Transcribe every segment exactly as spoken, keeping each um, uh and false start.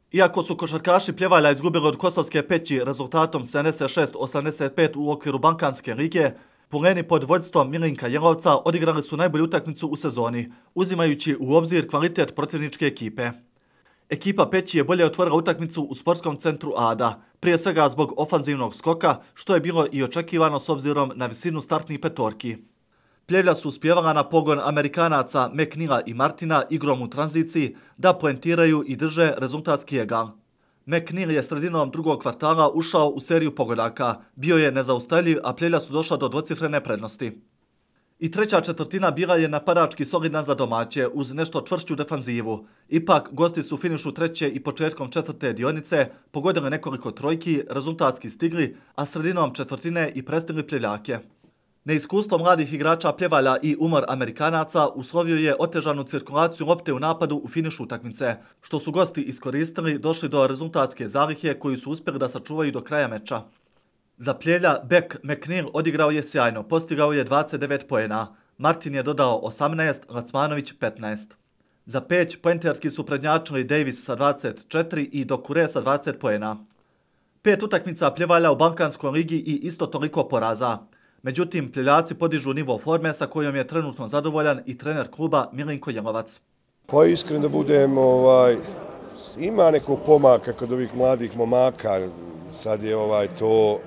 Iako su košarkaši Pljevalja izgubili od Kosovske Peći rezultatom sedamdeset šest osamdeset pet u okviru Balkanske lige, Puleni pod vođstvom Milinka Jelovca odigrali su najbolju utakmicu u sezoni, uzimajući u obzir kvalitet protivničke ekipe. Ekipa Peći je bolje otvorila utakmicu u sportskom centru Ada, prije svega zbog ofanzivnog skoka, što je bilo i očekivano s obzirom na visinu startnih petorki. Pljevlja su uspjevala na pogon Amerikanaca McNeila i Martina igrom u tranziciji da poentiraju i drže rezultatski egal. McNeil je sredinom drugog kvartala ušao u seriju pogodaka, bio je nezaustavljiv, a Pljevlja su došla do dvocifrene prednosti. I treća četvrtina bila je napadački solidan za domaće uz nešto čvršću defanzivu. Ipak, gosti su u finišu treće i početkom četvrte dionice pogodili nekoliko trojki, rezultatski stigli, a sredinom četvrtine i prestigli Pljevljake. Neiskustvo mladih igrača Pljevalja i umor Amerikanaca uslovio je otežanu cirkulaciju lopte u napadu u finišu utakmice, što su gosti iskoristili, došli do rezultatske zalihe koju su uspjeli da sačuvaju do kraja meča. Za Pljevlja bek McNeil odigrao je sjajno, postigao je dvadeset devet poena, Martin je dodao osamnaest, Lacmanović petnaest. Za Peć poenterski su prednjačili Davis sa dvadeset četiri i Dokure sa dvadeset poena. Pet utakmica Pljevalja u Balkanskoj ligi i isto toliko poraza. Međutim, Pljevljaci podižu nivo forme sa kojom je trenutno zadovoljan i trener kluba Milinko Jelovac. Pa iskreno da budem, ovaj, ima nekog pomaka kod ovih mladih momaka, sad je ovaj to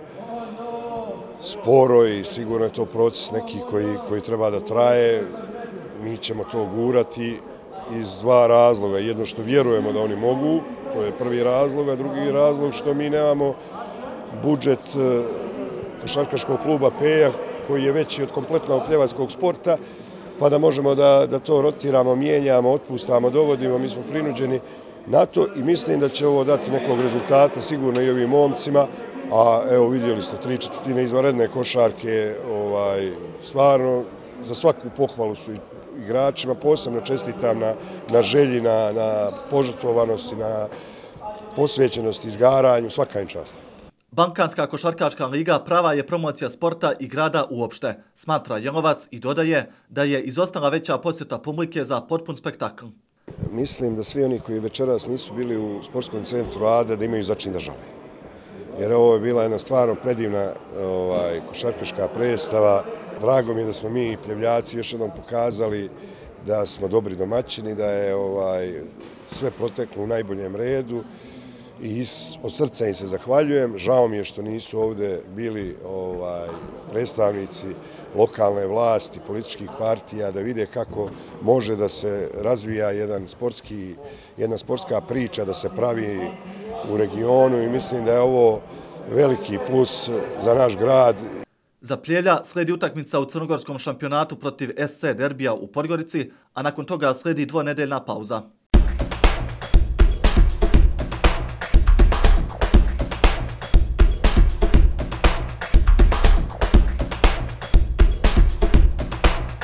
sporo i sigurno je to proces neki koji, koji treba da traje. Mi ćemo to gurati iz dva razloga. Jedno što vjerujemo da oni mogu, to je prvi razlog, a drugi razlog što mi nemamo budžet košarkaškog kluba Peja koji je veći od kompletnog pljevačkog sporta, pa da možemo da, da to rotiramo, mijenjamo, otpustamo, dovodimo. Mi smo prinuđeni na to i mislim da će ovo dati nekog rezultata, sigurno i ovim momcima. A evo vidjeli ste, tri četvrtine izvanredne košarke, ovaj, stvarno za svaku pohvalu su igračima, posebno čestitam na, na želji, na, na požrtvovanosti, na posvećenosti, izgaranju, svaka im čast. Balkanska košarkaška liga prava je promocija sporta i grada uopšte, smatra Jelovac i dodaje da je izostala veća posjeta publike za potpun spektakl. Mislim da svi oni koji večeras nisu bili u sportskom centru Ada da imaju za čin da žale. Jer ovo je bila jedna stvarno predivna ovaj, košarkaška predstava. Drago mi je da smo mi Pljevljaci još jednom pokazali da smo dobri domaćini, da je ovaj, sve proteklo u najboljem redu i od srca im se zahvaljujem. Žao mi je što nisu ovdje bili ovaj, predstavnici lokalne vlasti, političkih partija, da vide kako može da se razvija jedan sportski, jedna sportska priča, da se pravi u regionu i mislim da je ovo veliki plus za naš grad. Za Pljevlja slijedi utakmica u crnogorskom šampionatu protiv S C Derbija u Podgorici, a nakon toga slijedi dvonedeljna pauza.